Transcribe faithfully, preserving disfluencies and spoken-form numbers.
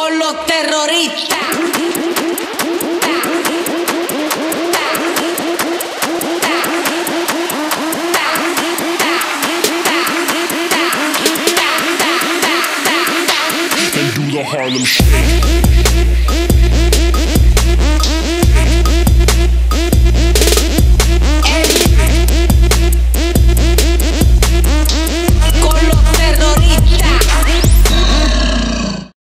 con los terroristas. And do the Harlem Shake. El